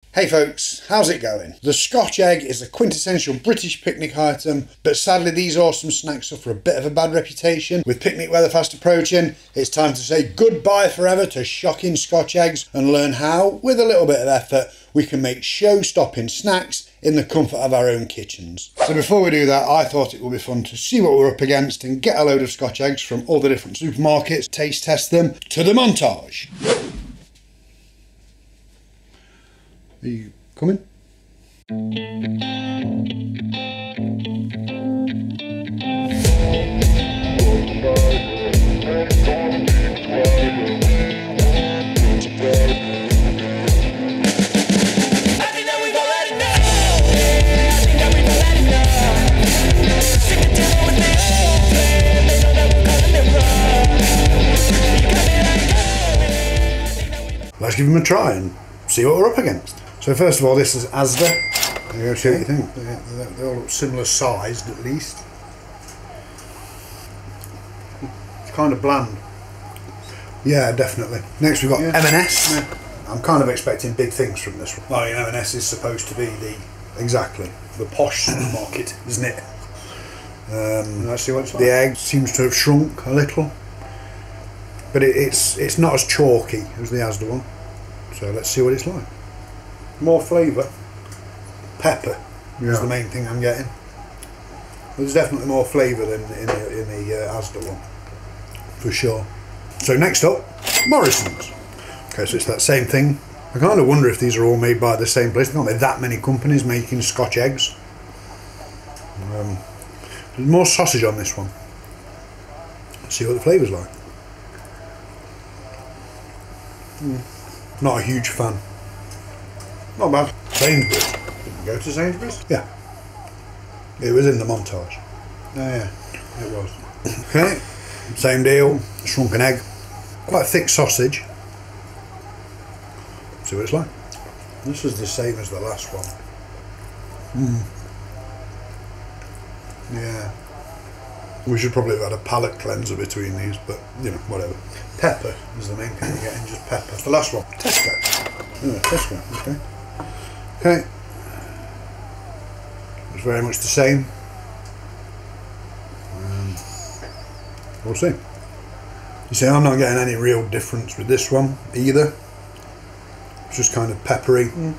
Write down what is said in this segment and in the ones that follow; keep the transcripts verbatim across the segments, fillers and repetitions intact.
Hey folks, how's it going? The Scotch egg is a quintessential British picnic item, but sadly these awesome snacks suffer a bit of a bad reputation. With picnic weather fast approaching, it's time to say goodbye forever to shocking Scotch eggs and learn how, with a little bit of effort, we can make show-stopping snacks in the comfort of our own kitchens. So before we do that, I thought it would be fun to see what we're up against and get a load of Scotch eggs from all the different supermarkets, taste test them, to the montage. Are you coming? Let's give them a try and see what we're up against. So first of all, this is Asda. I'm going to show you what you think. They, they all look similar sized at least. It's kind of bland. Yeah, definitely. Next we've got yeah. M and S. Yeah. I'm kind of expecting big things from this one. Well, you know, M and S is supposed to be the, exactly, the posh supermarket, isn't it? Um, Let's see what it's like. The egg seems to have shrunk a little. But it, it's, it's not as chalky as the Asda one. So let's see what it's like. More flavour. Pepper yeah. is the main thing I'm getting. There's definitely more flavour than in the, in the uh, Asda one, for sure. So next up, Morrison's. Okay, so it's that same thing. I kind of wonder if these are all made by the same place. There can't be that many companies making Scotch eggs. Um, there's more sausage on this one. Let's see what the flavour's like. Mm. Not a huge fan. Not bad. Sainsbury's. Didn't go to Sainsbury's? Yeah. It was in the montage. Oh yeah, it was. Okay, same deal. Shrunken egg. Quite a thick sausage. See what it's like. This is the same as the last one. Mm. Yeah. We should probably have had a palate cleanser between these, but you know, whatever. Pepper is the main thing you're getting, just pepper. The last one, Tesco. Oh, Tesco, okay. Okay, it's very much the same. Um, we'll see. You see, I'm not getting any real difference with this one either. It's just kind of peppery. Mm.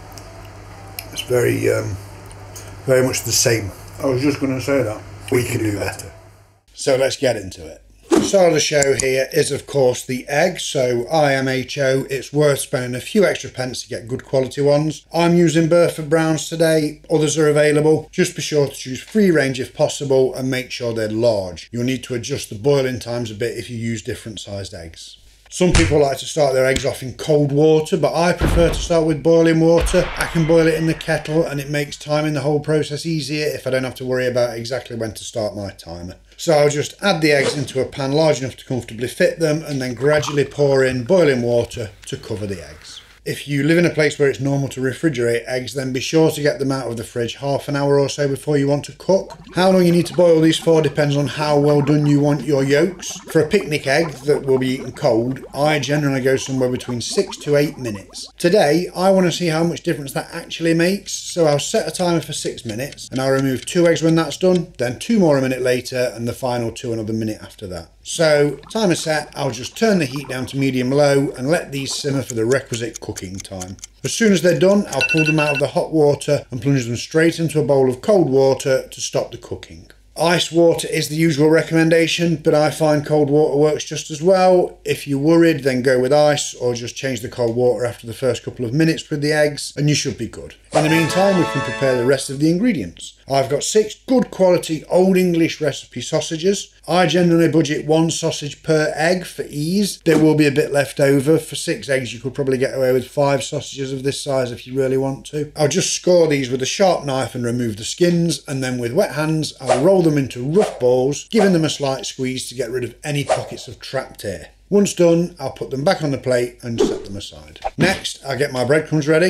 It's very, um, very much the same. I was just going to say that. We, we can, can do better. better. So let's get into it. The star of the show here is of course the egg, so I M H O, it's worth spending a few extra pence to get good quality ones. I'm using Burford Browns today, others are available. Just be sure to choose free range if possible and make sure they're large. You'll need to adjust the boiling times a bit if you use different sized eggs. Some people like to start their eggs off in cold water, but I prefer to start with boiling water. I can boil it in the kettle and it makes timing the whole process easier if I don't have to worry about exactly when to start my timer. So I'll just add the eggs into a pan large enough to comfortably fit them and then gradually pour in boiling water to cover the eggs. If you live in a place where it's normal to refrigerate eggs, then be sure to get them out of the fridge half an hour or so before you want to cook. How long you need to boil these for depends on how well done you want your yolks. For a picnic egg that will be eaten cold, I generally go somewhere between six to eight minutes. Today, I want to see how much difference that actually makes, so I'll set a timer for six minutes and I'll remove two eggs when that's done, then two more a minute later and the final two another minute after that. So, timer set, I'll just turn the heat down to medium-low and let these simmer for the requisite cooking time. As soon as they're done, I'll pull them out of the hot water and plunge them straight into a bowl of cold water to stop the cooking. Ice water is the usual recommendation, but I find cold water works just as well. If you're worried, then go with ice or just change the cold water after the first couple of minutes with the eggs and you should be good. In the meantime, we can prepare the rest of the ingredients. I've got six good quality Old English recipe sausages. I generally budget one sausage per egg for ease. There will be a bit left over. For six eggs, you could probably get away with five sausages of this size if you really want to. I'll just score these with a sharp knife and remove the skins, and then with wet hands, I'll roll them into rough balls, giving them a slight squeeze to get rid of any pockets of trapped air. Once done, I'll put them back on the plate and set them aside. Next, I'll get my breadcrumbs ready.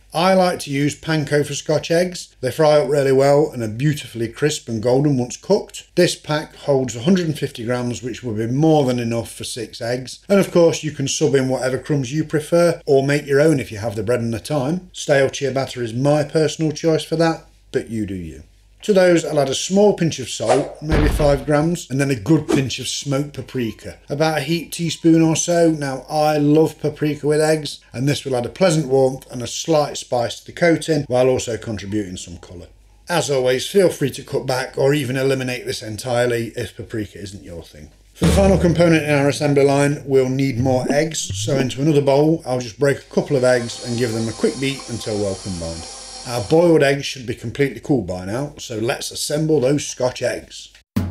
I like to use panko for Scotch eggs. They fry up really well and are beautifully crisp and golden once cooked. This pack holds one hundred fifty grams, which will be more than enough for six eggs. And of course you can sub in whatever crumbs you prefer or make your own if you have the bread and the time. Stale ciabatta is my personal choice for that, but you do you. To those I'll add a small pinch of salt, maybe five grams, and then a good pinch of smoked paprika, about a heaped teaspoon or so. Now I love paprika with eggs, and this will add a pleasant warmth and a slight spice to the coating while also contributing some colour. As always, feel free to cut back or even eliminate this entirely if paprika isn't your thing. For the final component in our assembly line, we'll need more eggs, so into another bowl I'll just break a couple of eggs and give them a quick beat until well combined. Our boiled eggs should be completely cool by now, so let's assemble those Scotch eggs.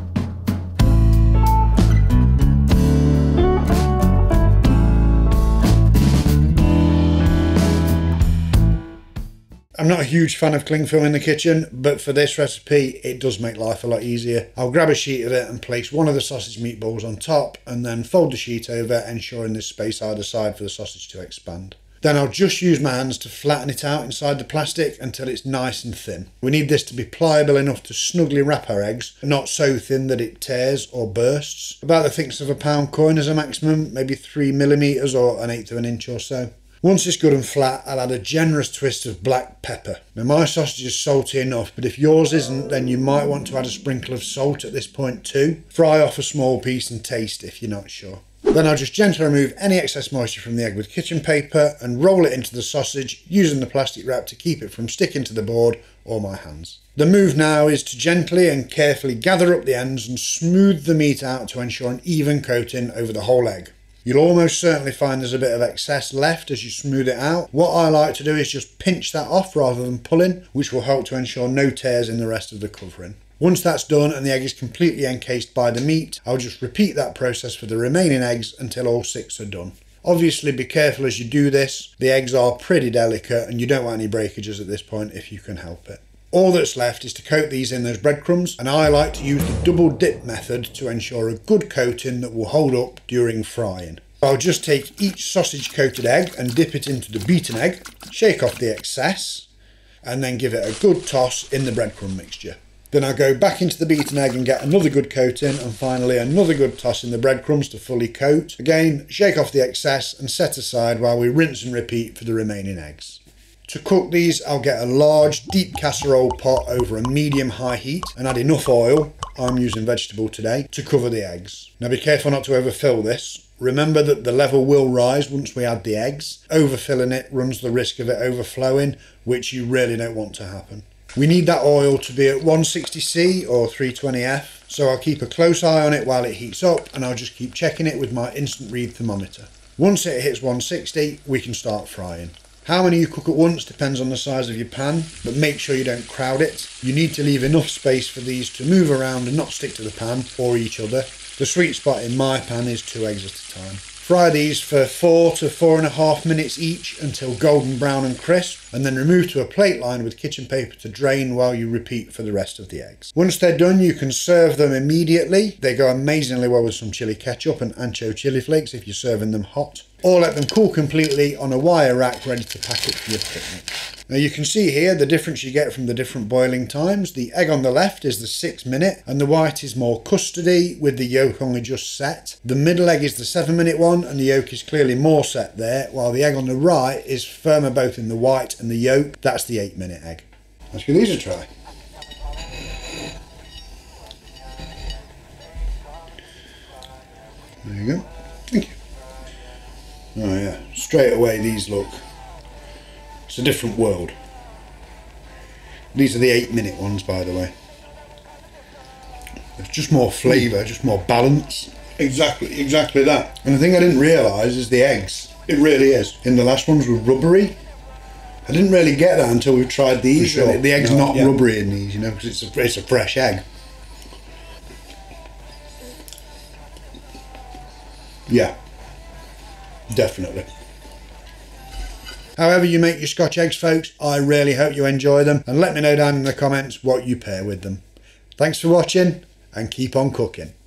I'm not a huge fan of cling film in the kitchen, but for this recipe it does make life a lot easier. I'll grab a sheet of it and place one of the sausage meatballs on top and then fold the sheet over, ensuring there's space either side for the sausage to expand. Then I'll just use my hands to flatten it out inside the plastic until it's nice and thin. We need this to be pliable enough to snugly wrap our eggs, not so thin that it tears or bursts. About the thickness of a pound coin as a maximum, maybe three millimetres or an eighth of an inch or so. Once it's good and flat, I'll add a generous twist of black pepper. Now my sausage is salty enough, but if yours isn't, then you might want to add a sprinkle of salt at this point too. Fry off a small piece and taste if you're not sure. Then I'll just gently remove any excess moisture from the egg with kitchen paper and roll it into the sausage, using the plastic wrap to keep it from sticking to the board or my hands. The move now is to gently and carefully gather up the ends and smooth the meat out to ensure an even coating over the whole egg. You'll almost certainly find there's a bit of excess left as you smooth it out. What I like to do is just pinch that off rather than pulling, which will help to ensure no tears in the rest of the covering. Once that's done and the egg is completely encased by the meat, I'll just repeat that process for the remaining eggs until all six are done. Obviously be careful as you do this. The eggs are pretty delicate and you don't want any breakages at this point if you can help it. All that's left is to coat these in those breadcrumbs, and I like to use the double dip method to ensure a good coating that will hold up during frying. I'll just take each sausage coated egg and dip it into the beaten egg, shake off the excess, and then give it a good toss in the breadcrumb mixture. Then I'll go back into the beaten egg and get another good coating, and finally another good toss in the breadcrumbs to fully coat. Again, shake off the excess and set aside while we rinse and repeat for the remaining eggs. To cook these, I'll get a large deep casserole pot over a medium-high heat and add enough oil, I'm using vegetable today, to cover the eggs. Now be careful not to overfill this. Remember that the level will rise once we add the eggs. Overfilling it runs the risk of it overflowing, which you really don't want to happen. We need that oil to be at one sixty C or three twenty F, so I'll keep a close eye on it while it heats up, and I'll just keep checking it with my instant read thermometer. Once it hits one sixty, we can start frying. How many you cook at once depends on the size of your pan, but make sure you don't crowd it. You need to leave enough space for these to move around and not stick to the pan or each other. The sweet spot in my pan is two eggs at a time. Fry these for four to four and a half minutes each until golden brown and crisp, and then remove to a plate lined with kitchen paper to drain while you repeat for the rest of the eggs. Once they're done, you can serve them immediately. They go amazingly well with some chili ketchup and ancho chili flakes if you're serving them hot. Or let them cool completely on a wire rack ready to pack up for your picnic. Now you can see here the difference you get from the different boiling times. The egg on the left is the six minute and the white is more custardy with the yolk only just set. The middle egg is the seven minute one and the yolk is clearly more set there, while the egg on the right is firmer both in the white and the yolk. That's the eight minute egg. Let's give these a try. There you go. Thank you. Oh yeah, straight away these look, it's a different world. These are the eight minute ones, by the way. There's just more flavour, just more balance. Exactly, exactly that. And the thing I didn't realise is the eggs. It really is. In the last ones were rubbery. I didn't really get that until we tried these. Sure. The, the egg's no, not yeah. rubbery in these, you know, because it's a, it's a fresh egg. Yeah. Definitely. However you make your Scotch eggs, folks, I really hope you enjoy them, and let me know down in the comments what you pair with them. Thanks for watching and keep on cooking.